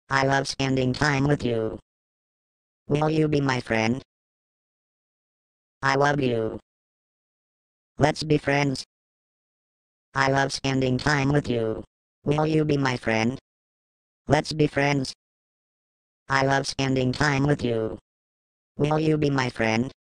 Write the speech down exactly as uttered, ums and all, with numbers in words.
I love spending time with you. Will you be my friend? I love you. Let's be friends. I love spending time with you. Will you be my friend? Let's be friends. I love spending time with you. Will you be my friend?